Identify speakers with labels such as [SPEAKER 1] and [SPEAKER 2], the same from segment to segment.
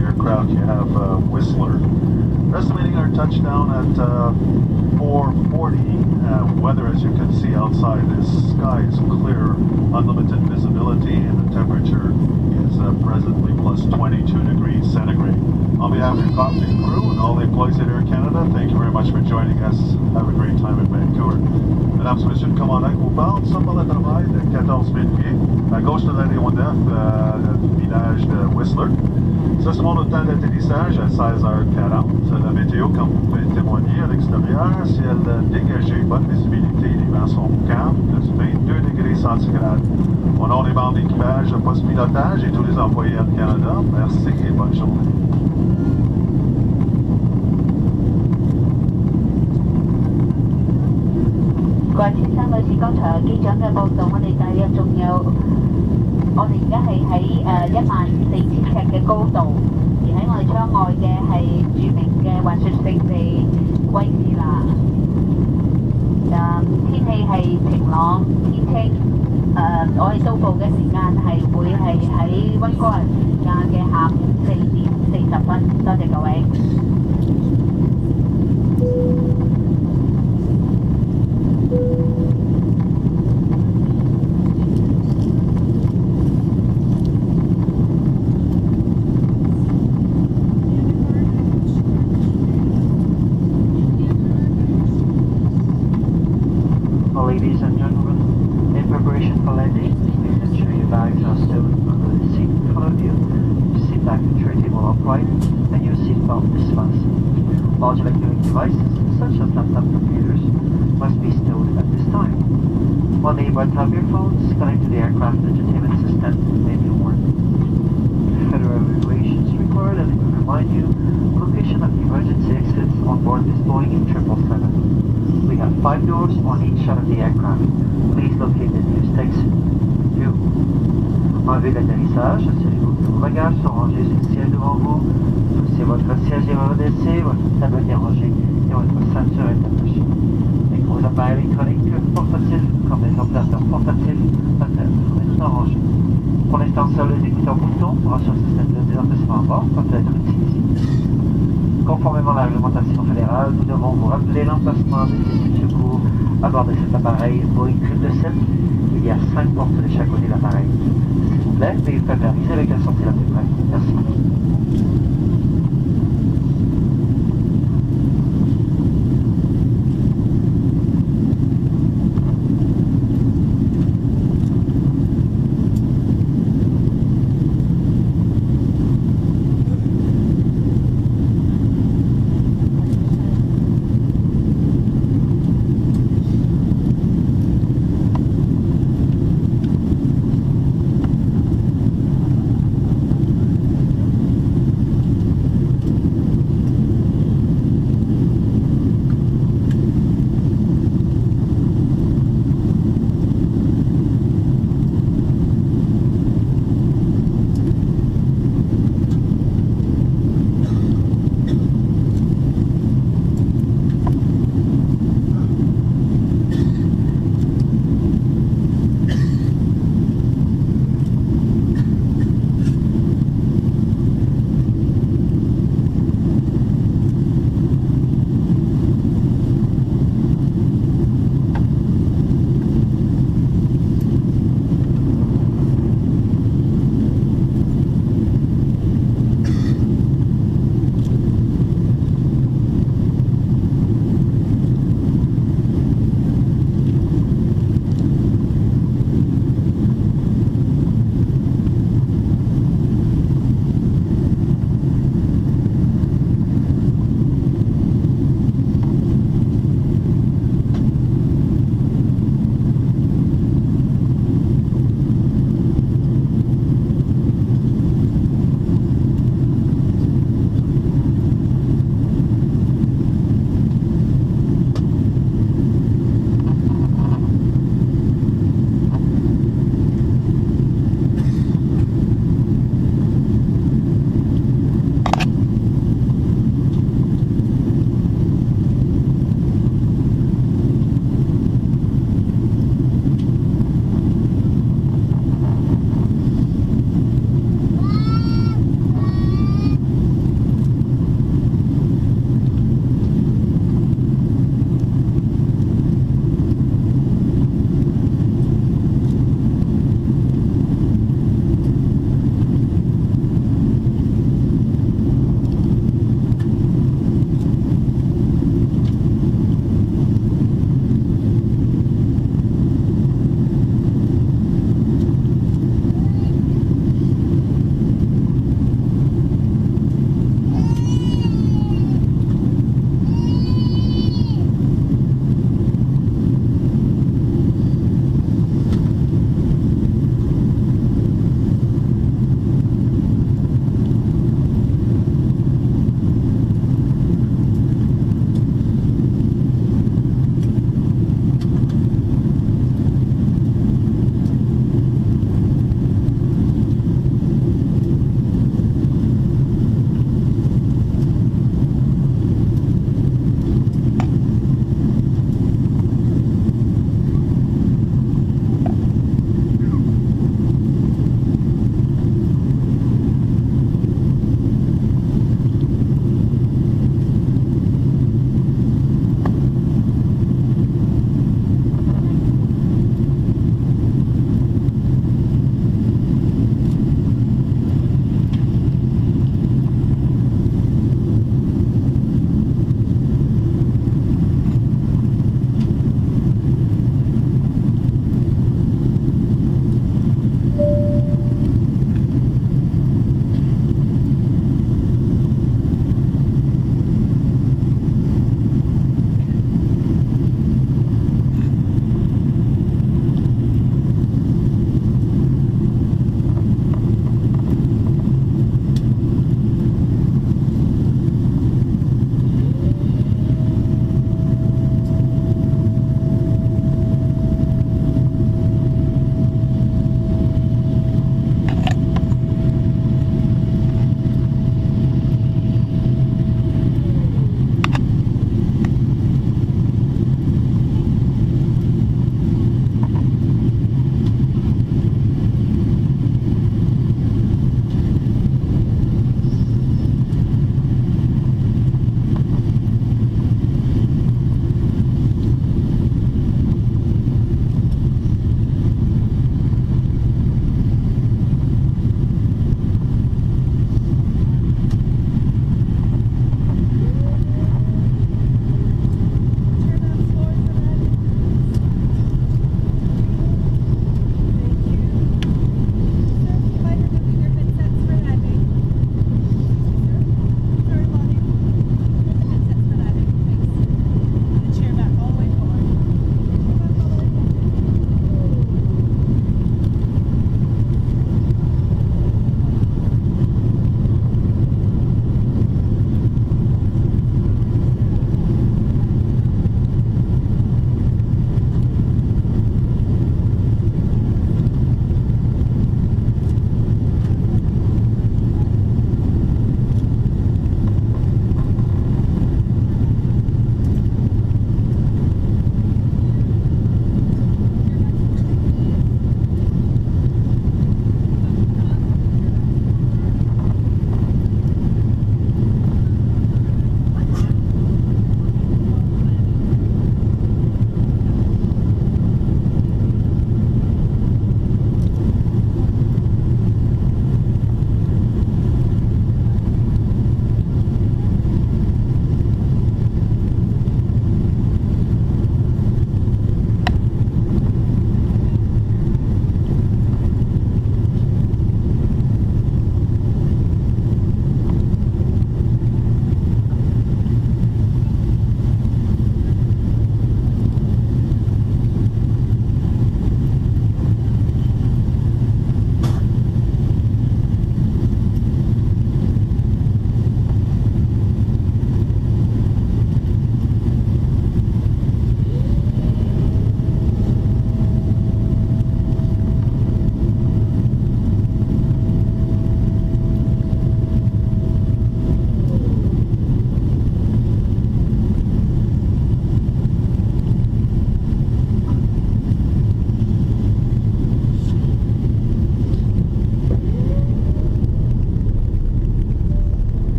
[SPEAKER 1] aircraft, you have Whistler. We're estimating our touchdown at 4:40. Weather, as you can see outside, the sky is clear, unlimited visibility, and the temperature is presently plus 22 degrees centigrade. On behalf of your cockpit crew and all the employees at Air Canada, thank you very much for joining us. Have a great time in Vancouver. Mesdames et messieurs, le commandant vous parle. Nous sommes dans le travail de 14 000 pieds, à gauche de l'aéronef, du village de Whistler. Ça, c'est mon temps d'atterrissage à 16h40. La météo, comme vous pouvez témoigner à l'extérieur, ciel dégagé, bonne visibilité, les vents sont calmes, plus 22 degrés centigrades. Au nom des membres d'équipage, poste pilotage et tous les employés Air Canada, merci et bonne journée.
[SPEAKER 2] Quý vị先生女士，剛才機長嘅報道，我哋大約仲有，我哋而家係喺14,000尺嘅高度，而喺我哋窗外嘅係著名嘅滑雪勝地威士拿。天氣係晴朗天清，我哋到埗嘅時間係會係喺溫哥華時間嘅下午4:40。多謝各位。
[SPEAKER 3] Ladies and gentlemen, in preparation for landing, please ensure your bags are stowed under the seat in front of you, your seat back and tray table upright, and your seat belt is fastened. Large electronic devices, such as laptop computers, must be stowed at this time. While the tab your phones connected to the aircraft entertainment system may be worn. Federal regulations require that we remind you the location of the emergency exits on board this Boeing 777. We have 5 doors on each side of the aircraft. Please locate the nearest exit. 2. En vue d'atterrissage, assurez-vous que vos bagages sont rangés sur le siège devant vous. Si votre siège est redressé, votre tablette est rangée et votre ceinture est attachée. Les gros appareils électroniques portatifs, comme les ordinateurs portatifs, peuvent être rangés. Pour l'instant, seuls les écouteurs boutons pour assurer le système de désamplissement à bord peuvent être utilisés. Conformément à la réglementation fédérale, nous devons vous rappeler l'emplacement des systèmes de secours à bord de cet appareil Boeing 777. Il y a 5 portes de chaque côté de l'appareil. S'il vous plaît, veuillez familiariser avec la sortie la plus près. Merci.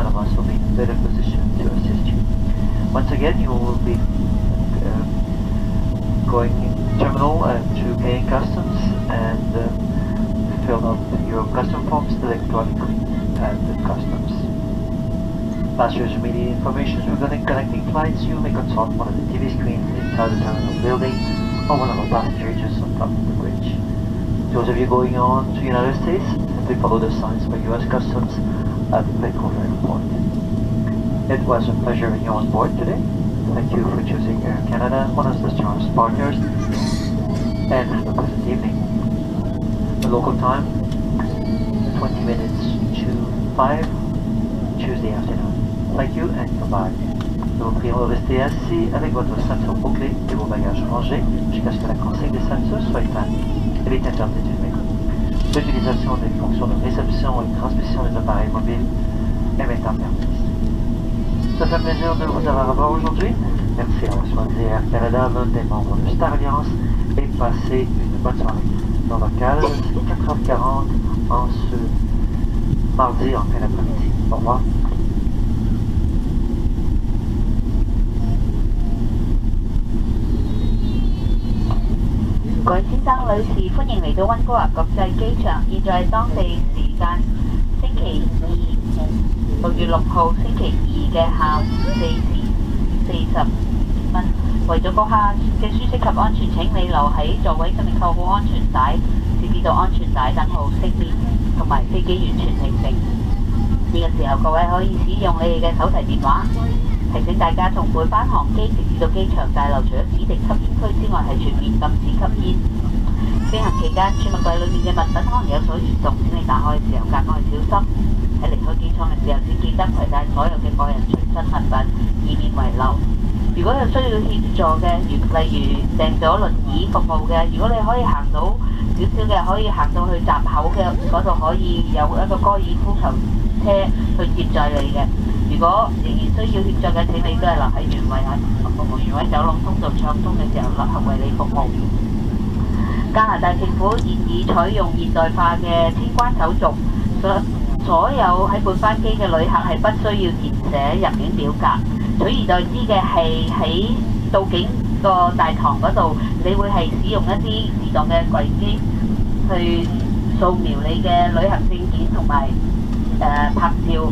[SPEAKER 3] one of us will be in a better position to assist you. Once again, you will be going terminal to paying customs and fill out your custom forms electronically at the customs. Passengers immediate information regarding connecting flights, you may consult one of the TV screens inside the terminal building or one of our passenger agents on top of the bridge. Those of you going on to the United States, simply follow the signs by U.S. Customs at the Vancouver Airport. It was a pleasure having you on board today. Thank you for choosing Air Canada, one of the Charles partners, and have a pleasant evening. The local time, 20 minutes to 5, Tuesday afternoon. Thank you and goodbye. Nous vous prions de rester assis avec votre ceinture bouclée et vos bagages rangés jusqu'à ce que la consigne des ceintures soit éteinte. Il est interdit de fumer. L'utilisation des fonctions de réception et de transmission des appareils mobiles est maintenant permise. Ça fait plaisir de vous avoir à bord aujourd'hui. Merci à choisi Air Canada, l'un des membres de Star Alliance, et passez une bonne soirée. Dans le cadre, 4h40 en ce mardi en fin d'après-midi. Au revoir.
[SPEAKER 2] 各位先生、女士，歡迎嚟到溫哥華國際機場。現在係當地時間星期二6月6號星期二嘅下午4時45分。為咗顧客嘅舒適及安全，請你留喺座位上面扣好安全帶，直至到安全帶燈號熄滅同埋飛機完全停停。呢個時候，各位可以使用你哋嘅手提電話。提醒大家，從每班航機直至到機場大樓，除咗指定吸煙區之外，係全面禁止吸煙。飛行期間，儲物櫃裏面嘅物品可能有所移動，請你打開嘅時候格外小心。喺離開機艙嘅時候，請記得攜帶所有嘅個人隨身物品，以免遺漏。如果有需要協助嘅，例如訂咗輪椅服務嘅，如果你可以行到少少嘅，可以行到去閘口嘅嗰度，可以有一個高爾夫球車去接載你嘅。如果仍然需要協助嘅，請你都係留喺原位服務員位走廊通道暢通嘅時候，立刻為你服務。加拿大政府現已採用現代化嘅清關手續，所有喺本班機嘅旅客係不需要填寫入境表格，取而代之嘅係喺到境個大堂嗰度，你會係使用一啲自動嘅櫃機去掃描你嘅旅行證件同埋拍照。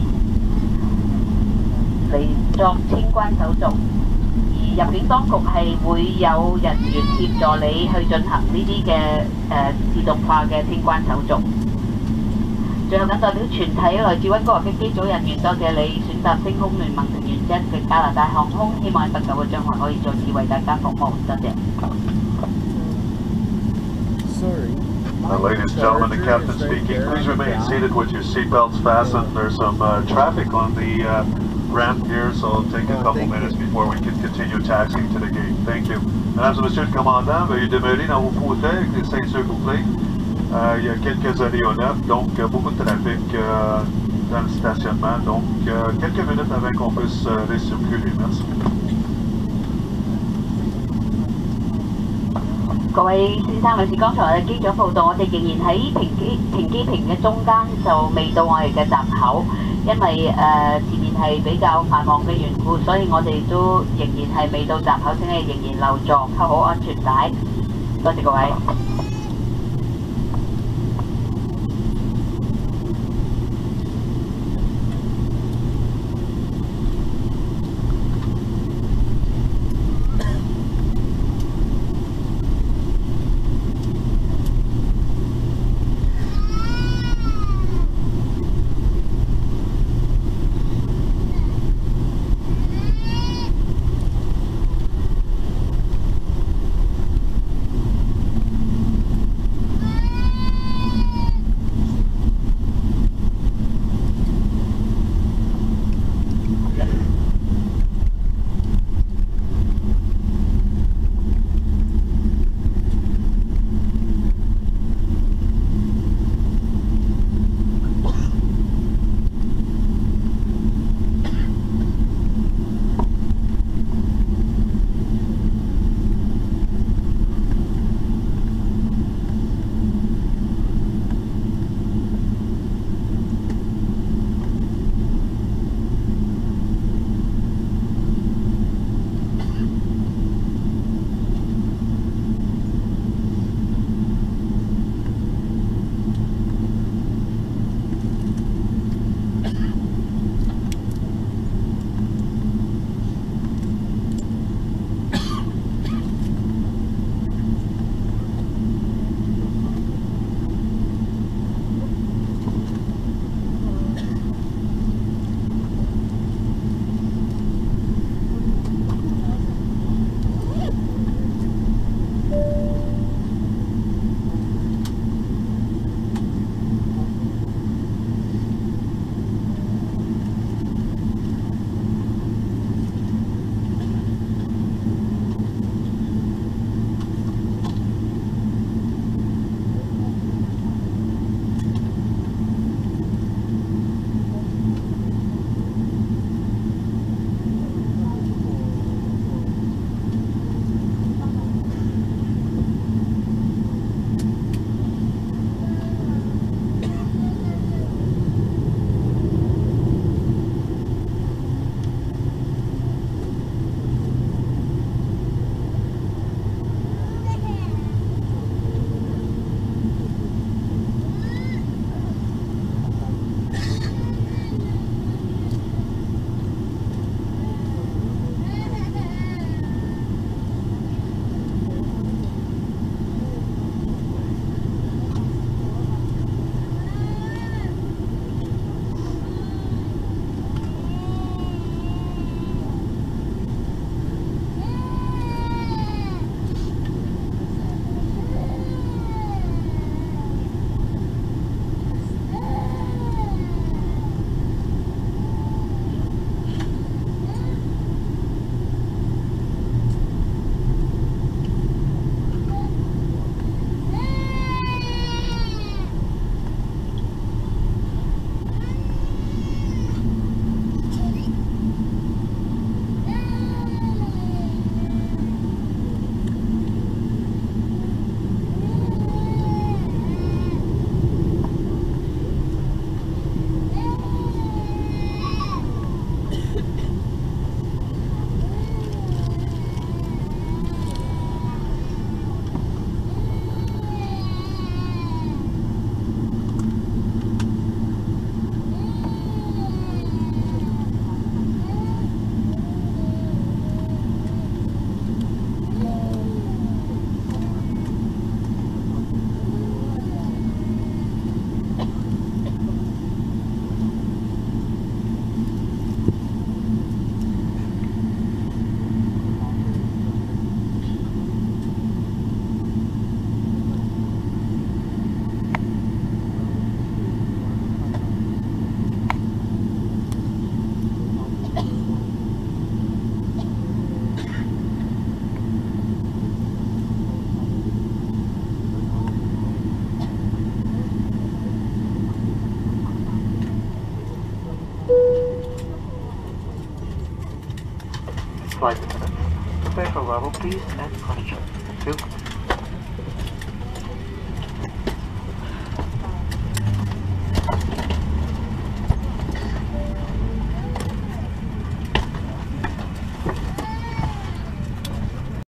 [SPEAKER 2] 嚟作清關手續，而入境當局係會有人員協助你去進行呢啲嘅自動化嘅清關手續。最後謹代表全體來自溫哥華嘅機組人員，多謝你選擇星空聯盟成員之一嘅加拿大航空，希望喺不久嘅將來可以再次為大家服務。多謝。
[SPEAKER 1] Ladies and gentlemen, the captain speaking. Please remain seated with your seatbelts fastened. There's some traffic on the ramp here, so it'll take a couple minutes before we can continue taxiing to the gate. Thank you. Mesdames et messieurs le commandant, veuillez demeurer dans vos fauteuils avec les ceintures bouclées. Il y a quelques aéronefs, donc beaucoup de trafic dans le stationnement, donc quelques minutes avant qu'on puisse recirculer. Merci.
[SPEAKER 2] 各位先生、女士，剛才我哋機長報道，我哋仍然喺停機坪嘅中間，就未到我哋嘅閘口，因為前面係比較繁忙嘅緣故，所以我哋都仍然係未到閘口，請你仍然留座，扣好安全帶。多謝各位。
[SPEAKER 3] flight attendants, prepare for arrival please and question. Thank you.